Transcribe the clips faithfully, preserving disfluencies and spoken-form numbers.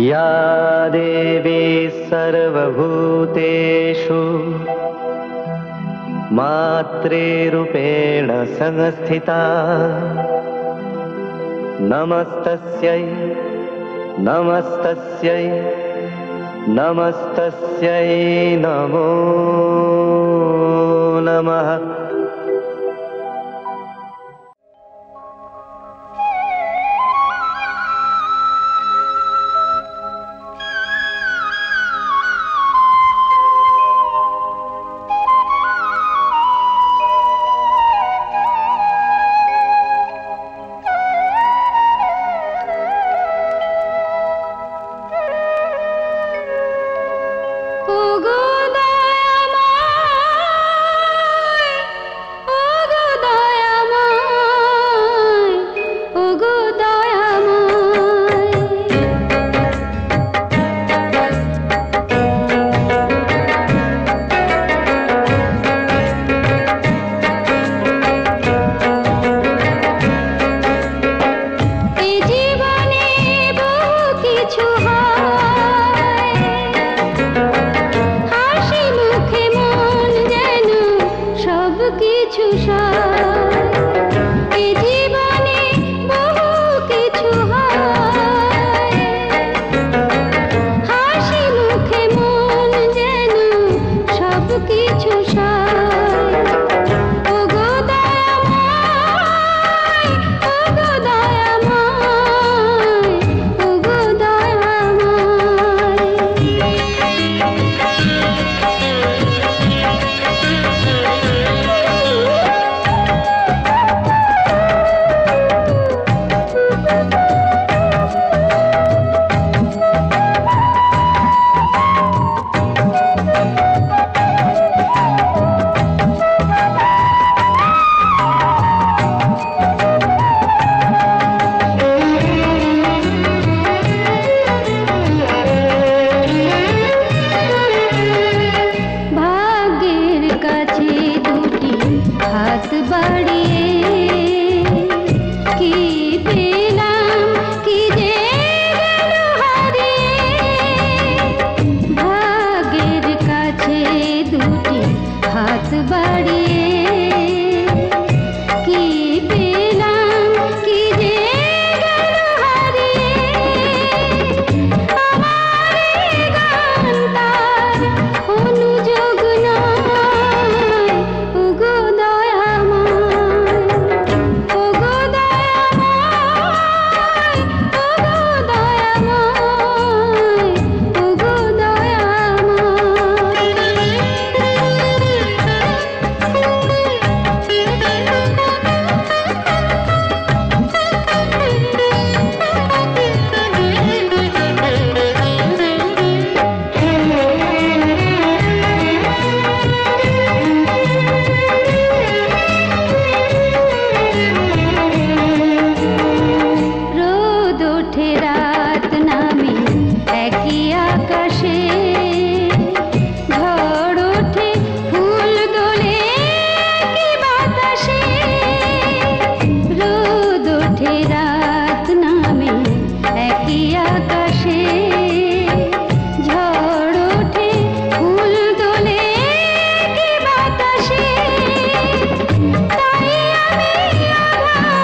या देवी सर्वभूतेषु मातृरूपेण संस्थिता नमस्तस्यै नमस्तस्यै नमस्तस्यै नमो नमः।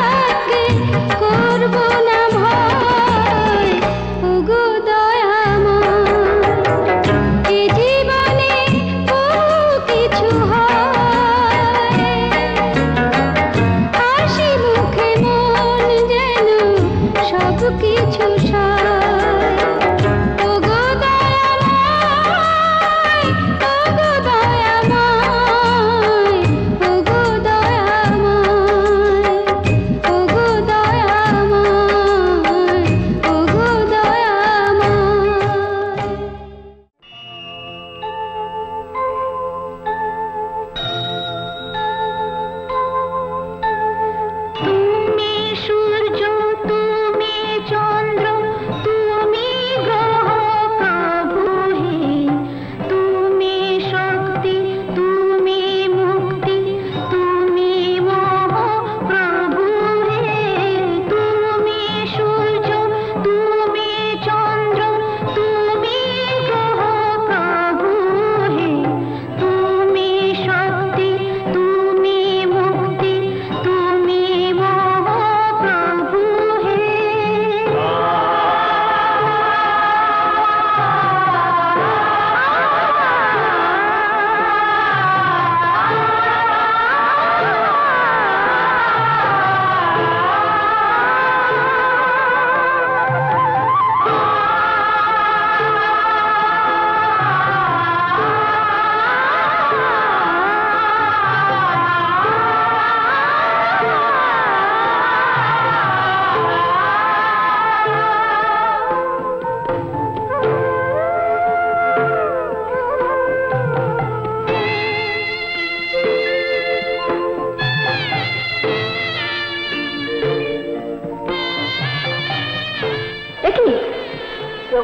করব না ভয় ওগো দয়াময়।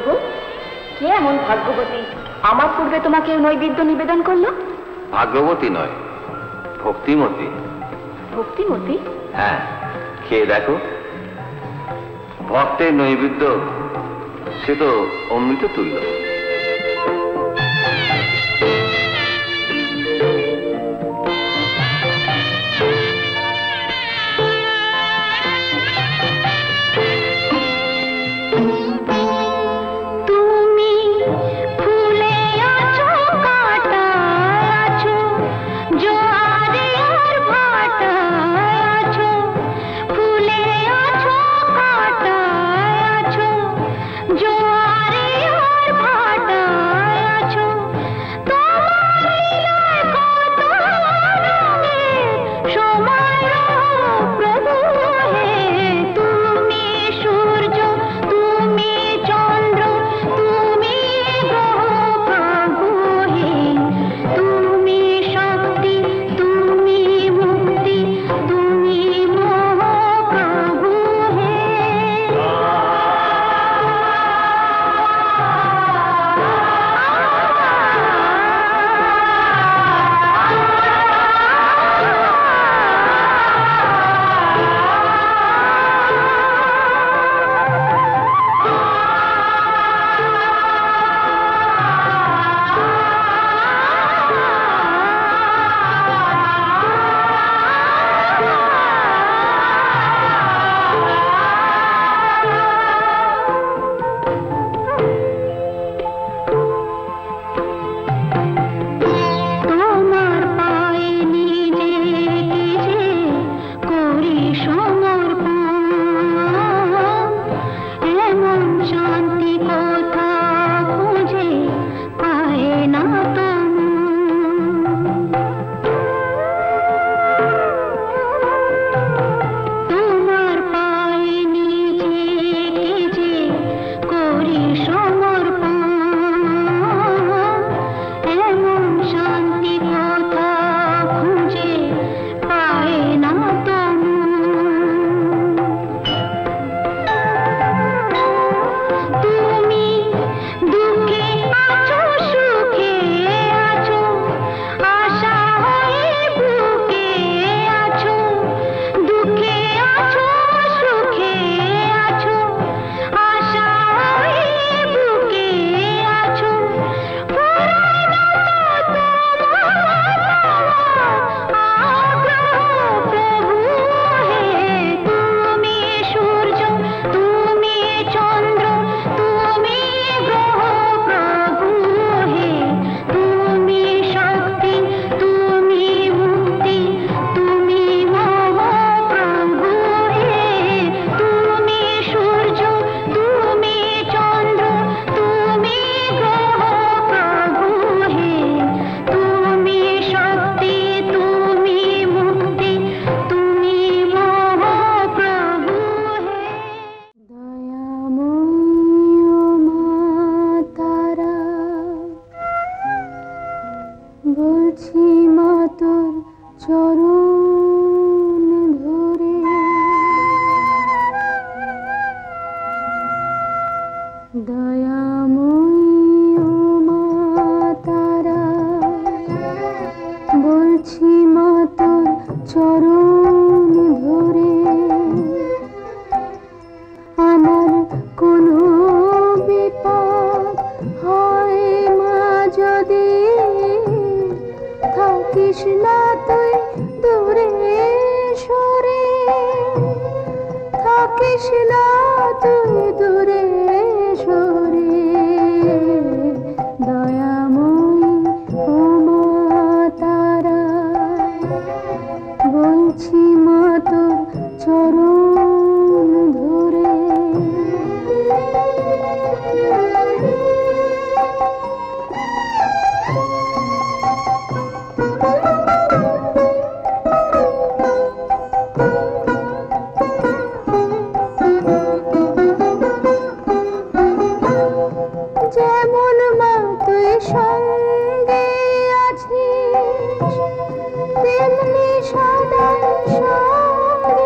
প্রভু, কে এমন ভাগ্যবতী আমার পূর্বে তোমাকে নৈবেদ্য নিবেদন করলো? ভাগ্যবতী নয়, ভক্তিমতী। ভক্তিমতী? হ্যাঁ, খেয়ে দেখো। ভক্তের নৈবেদ্য সে তো অমৃত তুল্য।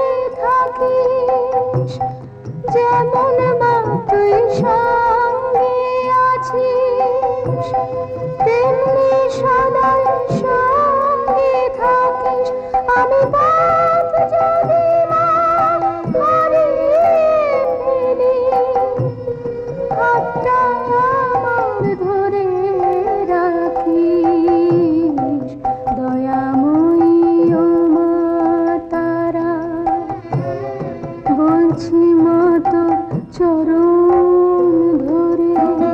যেমন মা তুই সঙ্গে হাতটা আমার ধরে রাখিস দয়াময়ী ও মা তারা, বলছি মা তোর চরণ ধরে।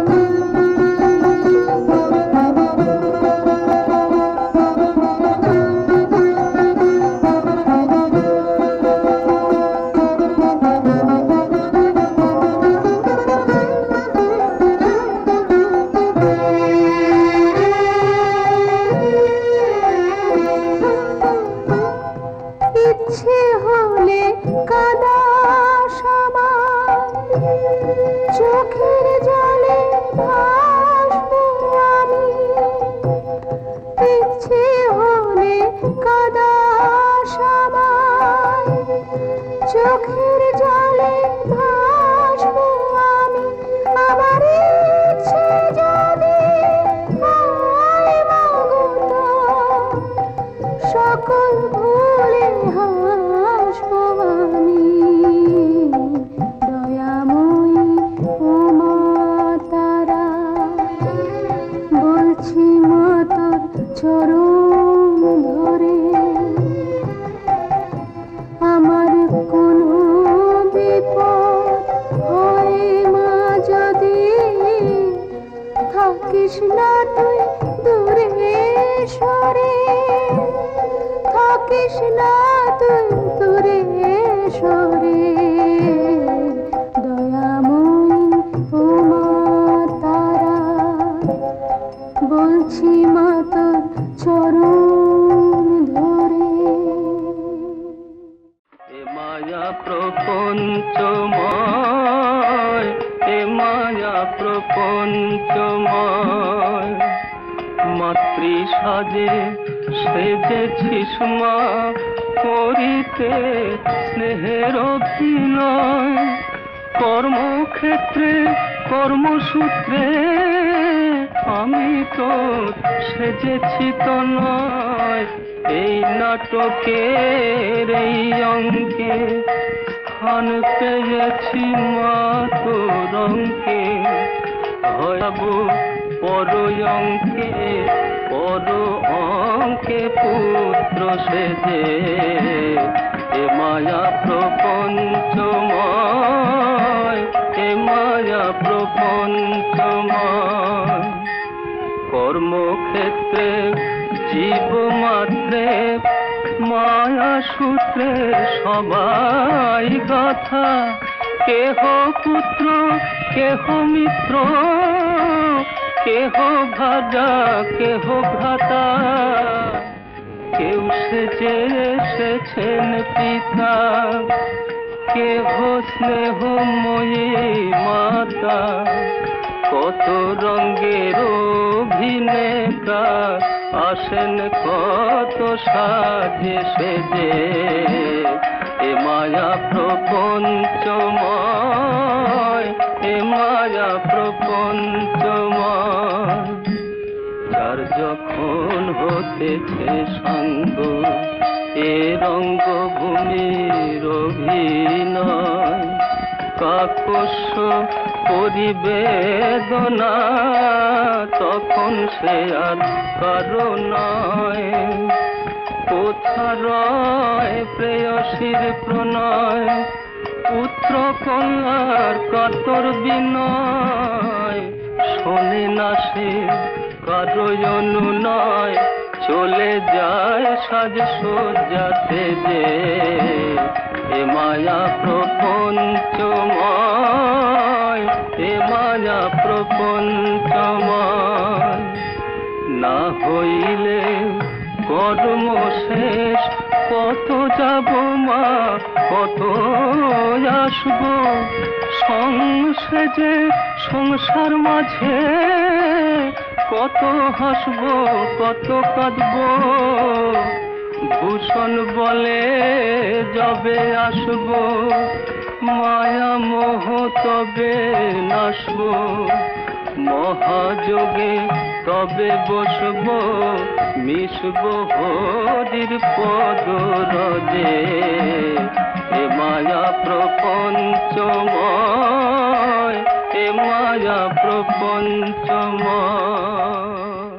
ইচ্ছে হলে কাদাস আমার, চোখের জলে ভাসবো আমি। ইচ্ছে হলে কাদাস আমার, চোখের জলে ভাসবো আমি। আমার ইচ্ছে যদি হয় মাগো তোর, সকল ভুলে হাসবো আমি। দয়াময়ী ও মা তারা, বলছি মা তোর চরণ ধরে। আমার কোনো বিপদ হয় মা যদি, থাকিস না তুই দূরে সরে, থাকিস না তুই দূরে সরে। দয়াময়ী ও মা তারা, বলছি মা তোর চরণ ধরে। এ মায়া প্রপঞ্চময়, এ মায়া প্রপঞ্চময়, মাতৃ সাজে সেজেছিস মা, করিতে স্নেহের অভিনয়। কর্মক্ষেত্রে কর্মসূত্রে আমি তো সেজেছি তো নয়। এই নাটকের এই অঙ্কে স্থান পেয়েছি মা তোর অঙ্কে। হয়াবো পর অঙ্কে পর অঙ্কে পুত্র সেজে। এ মায়া প্রপঞ্চময়, এ মায়া প্রপঞ্চময়। কর্মক্ষেত্রে জীব মাত্রে মায়া সূত্রে সবাই গাথা। কেহ পুত্র কেহ মিত্র, কেহ ভাজা কেহ ভ্রাতা। কেউ সেজে এসেছেন পিতা, কেহ স্নেহময়ী মাতা। কত রঙের অভিনেতা আসেন কত সাজে সেজে। এ মায়া প্রপঞ্চময়, এ মায়া প্রপঞ্চময়। যার যখন হতেছে সঙ্গ এ রঙ্গভূমির অভিনয়। কাকস্য পরিবেদনা তখন সে আর কারো নয়। কোথা রয় প্রেয়সীর প্রণয়, পুত্র কন্যার কাতর বিনয়। শোনে না সে কারো অনুনয়, চলে যায় সাজ সজ্জাতে যে। এ মায়া প্রপঞ্চময়, এ মায়া প্রপঞ্চময়। না হইলে কর্ম শেষ, কত যাব মা কত আসব। সংসেজে সংসার মাঝে কত হাসব কত কাঁদব। ভূষণ বলে যবে আসব, মায়া মোহ তবে নাশব। মহাযোগে তবে বসব, মিশব হরির পদ রজে। এ এ মায়া প্রপঞ্চময়, এ মায়া প্রপঞ্চময়।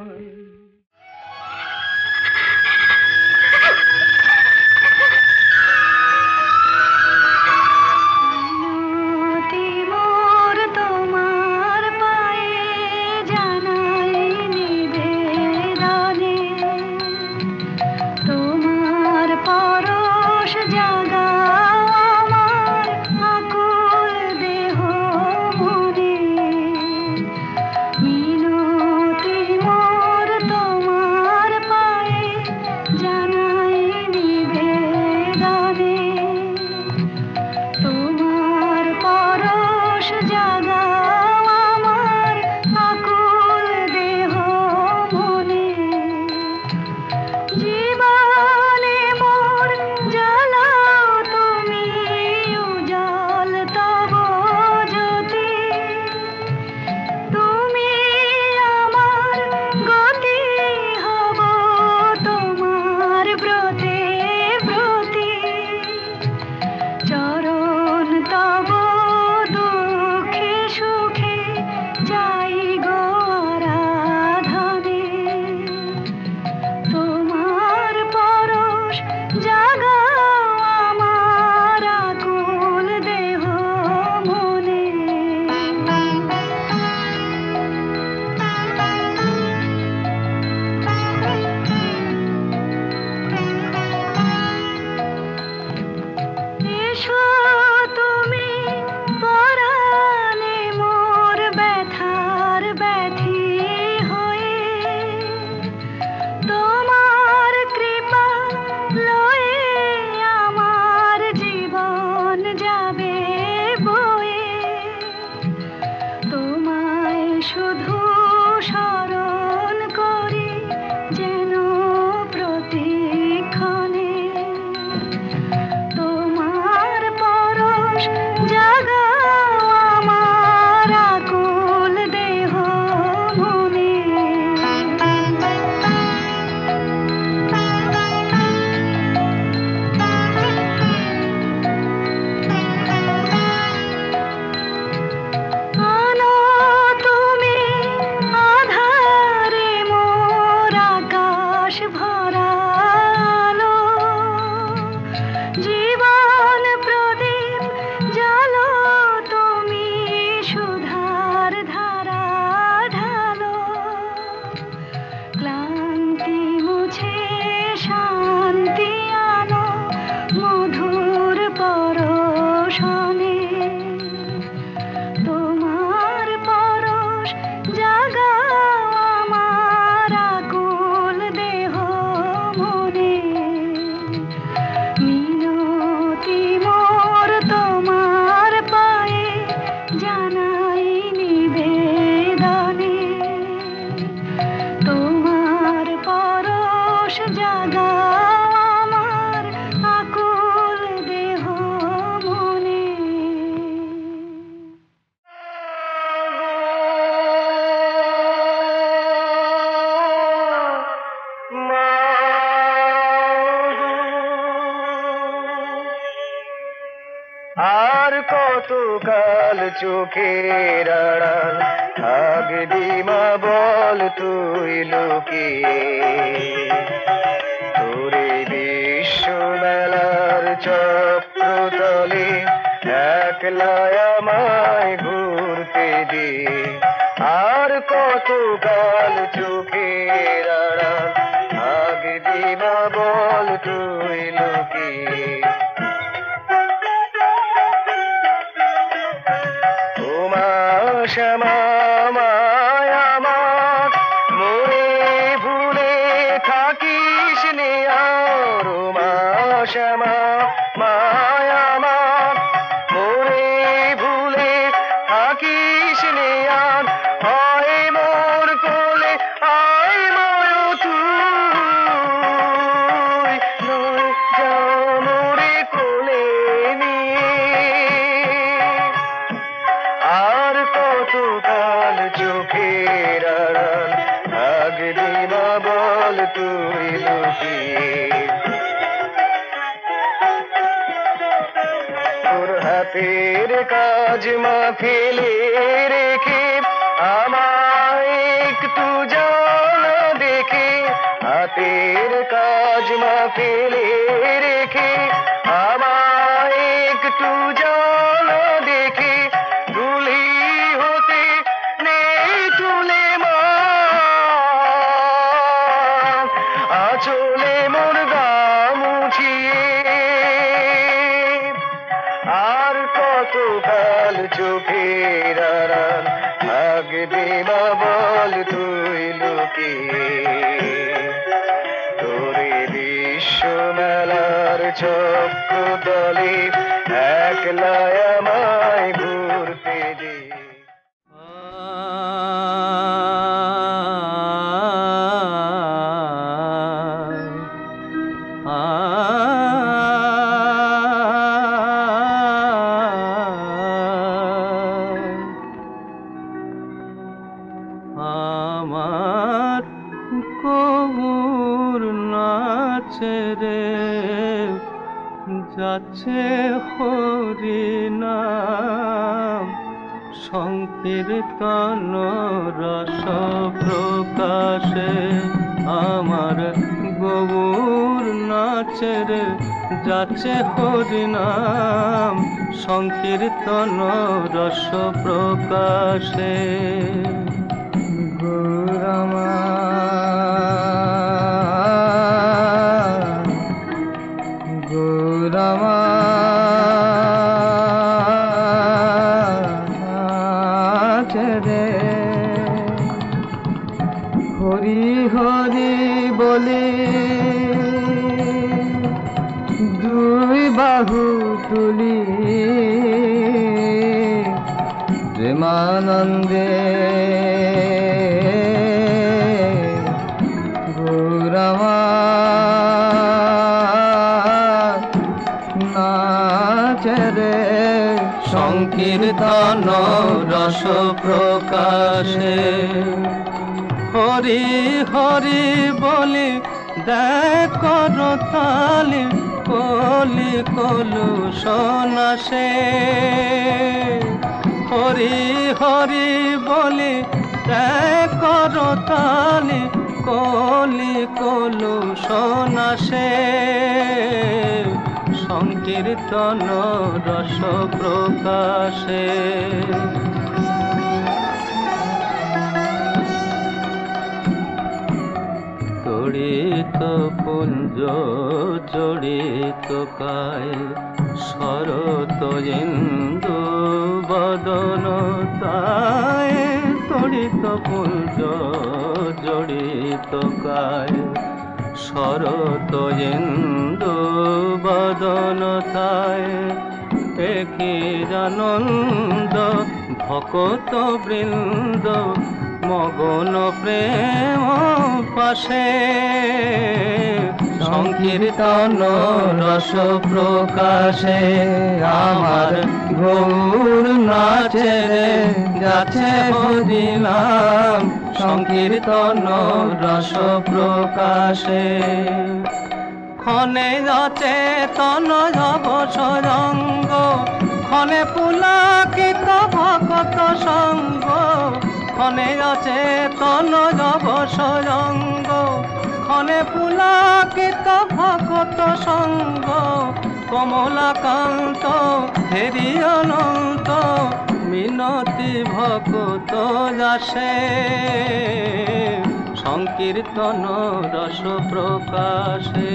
কতকাল চোখের আড়াল থাকবি মা বল তুই লুকিয়ে তোরে বিশ্ব মেলার চক্রতলে একলা আমায় ঘুরতে দে আর কতকাল চোখের আড়াল থাকবি মা বল তুই লুকিয়ে শ্যামা মায়া আমার মোরে ভুলে থাকিস নে আর মা শ্যামা মায়া আমার মোরে ভুলে থাকিস নে আর হয় মোর কোলে আয় ময় তুই নয় যা মোরে কোলে নিয়ে আর কতকাল চোখের আড়াল থাকবি মা বল তুই লুকিয়ে হাতের কাজ মা ফেলে রেখে আমায় একটু জানা দেখে, হাতের কাজ মা ফেলে রেখে আমায় একটু জানা দেখে, দুলি হতে নেই তুলে মা আঁচলে মোর গা মুছিয়ে। আর কতকাল চোখের আড়াল থাকবে মা বল তুই লুকিয়ে, তোরে বিশ্ব মেলার চক্র তলে একলা আমায় ঘুরতে দে। আমার কবুর নাচে রে যাচ্ছে হরিনাম, সংকীর্তন রস প্রকাশে আমার গবুর নাচে রে যাচ্ছে হরিনাম, সংকীর্তন রস প্রকাশে। গৌরামা গৌরামা রে হরি হরি বলে দুই বাহু তুলি প্রেমানন্দে গৌরামা নাচে রে সংকীর্তন রস প্রকাশে। হরি হরি বলি দেখ করতালি কলি কলু সোনাসে, হরি হরি বলি দেখ করতালি কলি কলু সোনাসে, সংকীর্তন রস প্রকাশে। তড়িত পুঞ্জ জড়িত কায় শরত ইন্দু বদন তায়, তড়িত পুঞ্জ জড়িত কায় শরত ইন্দু বদন তায়, একির আনন্দ ভকত বৃন্দ মগন প্রেম পাশে, সংকীর্তন রস প্রকাশে আমার গৌর নাচে রে যাচ্ছে হরিনাম, সংকীর্তন রস প্রকাশে। ক্ষণে অচেতন যব সরঙ্গ, ক্ষণে পুলকিত ভকত সঙ্গ, ক্ষণে অচেতন যব সরঙ্গ, ক্ষণে পুলকিত ভকত সঙ্গ, কমলাকান্ত হেরি অনন্ত মিনতি ভকত যাসে, সংকীর্তন রস প্রকাশে।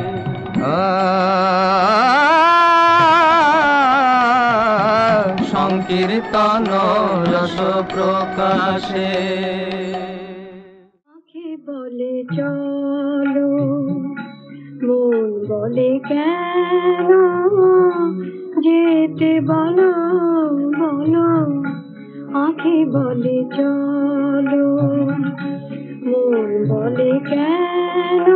সংকীর্তন রস প্রকাশে। আঁখি বলে চলো মন বলে কেন যেতে বলো বলো, আঁখি বলে চলো মন বলে কেন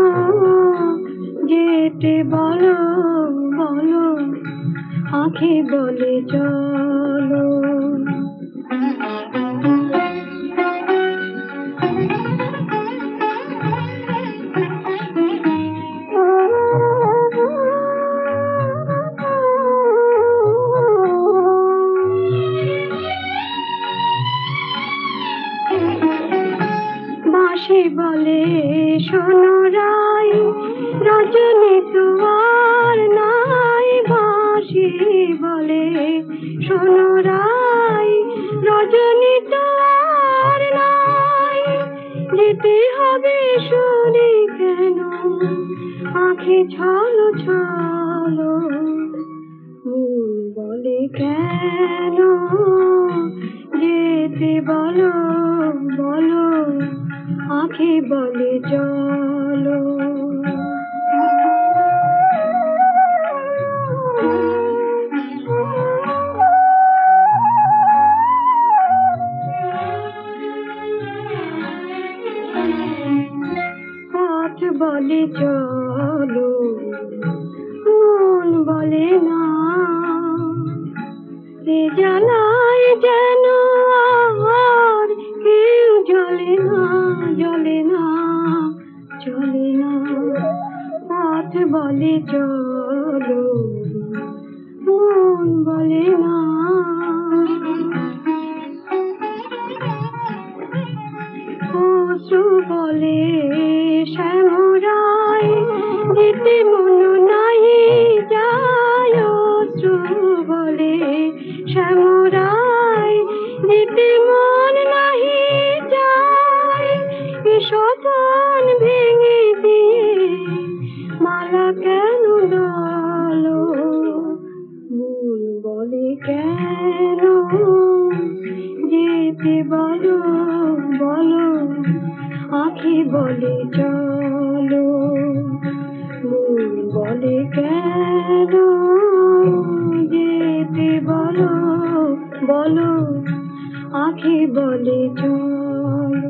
যেতে বলো বলো, আঁখি বলে চলো। বাঁশি বলে শোনো রাই রজনী তো আর নাই বাঁশি বলে শোনো রাই রজনী তো আর নাই যেতে হবে শুনি কেন আঁখি ছলো ছলো মন বলে কেন যেতে বলো বলো আঁখি বলে চলো পথ বলে চলো মন বলে না এ জ্বালায় যেন আর কেউ জ্বলে না জ্বলে না চলে না পথ বলে চলো মন বলে না অশ্রু বলে শ্যামরাই যেতে মন নাই যায় অশ্রু বলে শ্যামরাই যেতে মন নাহি যায় স্বপন ভেঙে দিয়ে মালা কেন ডালো মন বলে কেন যেতে বলো বলো আঁখি বলে চলো মন বলে কেন যেতে বলো বলো আঁখি বলে চলো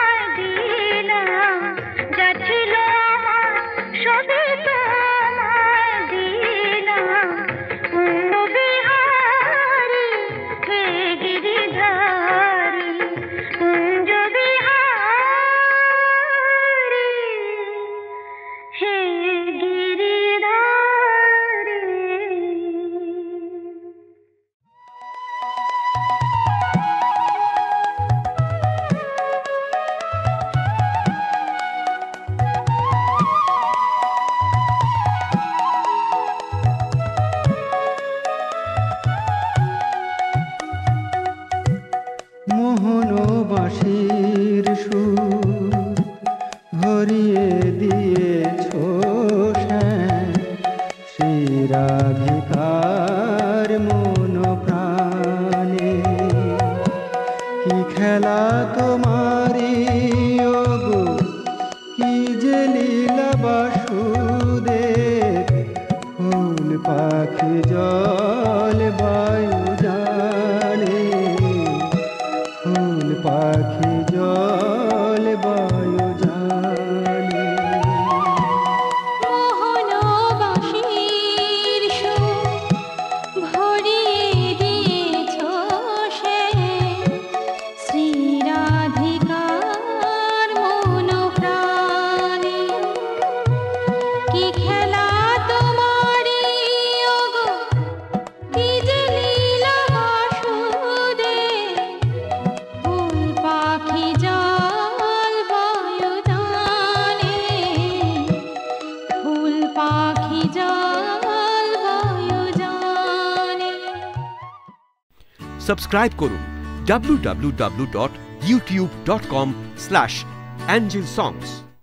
যাচ্ছিল আমার সবে তোমায় বাসুদেব ফুল পাখি জল বায়ু জানে ফুল পাখি জল বায়ু জানে মোহন বাঁশির সুর ভরিয়ে দিয়েছ সে শ্রী রাধিকার মন প্রাণে কি খেলা তোমারি ওগো কি যে লীলা বাসুদেব ফুল পাখি জল বায়ু জানে ফুল পাখি জল বায়ু জানে সাবস্ক্রাইব করুন W W W dot YouTube dot com slash angel সংস।